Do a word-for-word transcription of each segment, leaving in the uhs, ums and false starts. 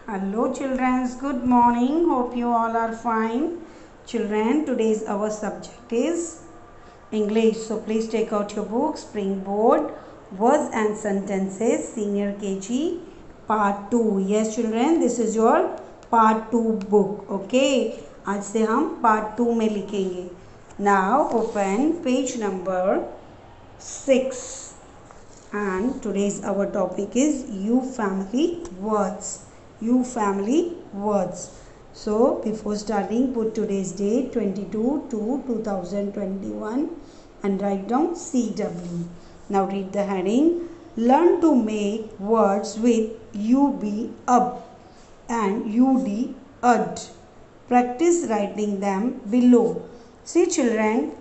Hello children, good morning. Hope you all are fine. Children, today's our subject is English. So please take out your book, Springboard, Words and Sentences, Senior K G, Part two. Yes children, this is your Part two book. Okay, आज से हम Part two में लिखेंगे. Now open page number six. And today's our topic is You Family Words. You family words. So before starting, put today's date twenty-two to two thousand twenty-one and write down C W. Now read the heading. Learn to make words with U B up and U D ud. Practice writing them below. See children,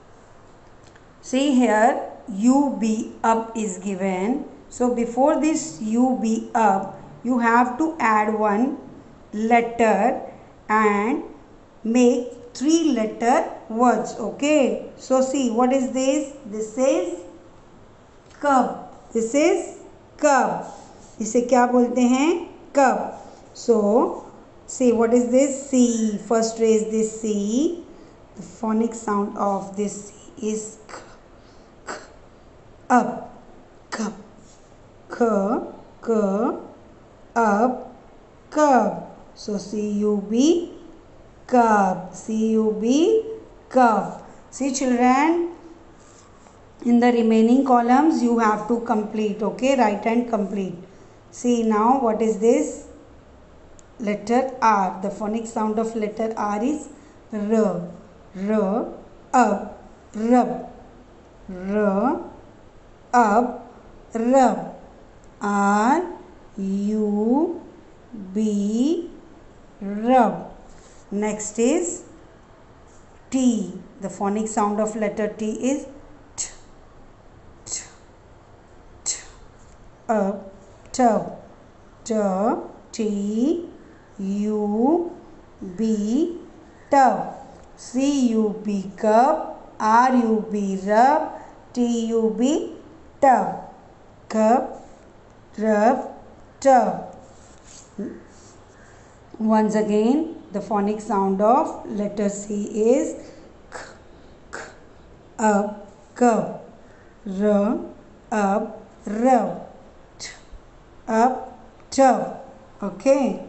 see here U B up is given. So before this U B up, you have to add one letter and make three letter words. Okay, so see what is this? This is cub. This is cub. इसे क्या बोलते हैं? Cub. So see what is this? C. First raise this C. The phonic sound of this C is k. K. Up. Cub. K. K. Up, cub. So C U B, cub. C U B, cub. See children, in the remaining columns you have to complete. Okay, write and complete. See now what is this? Letter R. The phonic sound of letter R is R. R, up, rub. R, up, rub. R, U, B, rub. Next is T. The phonic sound of letter T is T. T. T. Up, tub. T. T. U. B, tub. C U B, cup. R U B, rub. T U B, tub. Cup, rub, tub. Once again, the phonic sound of letter C is k, k, up, cub, r, up, rub, t, up, tub. Okay.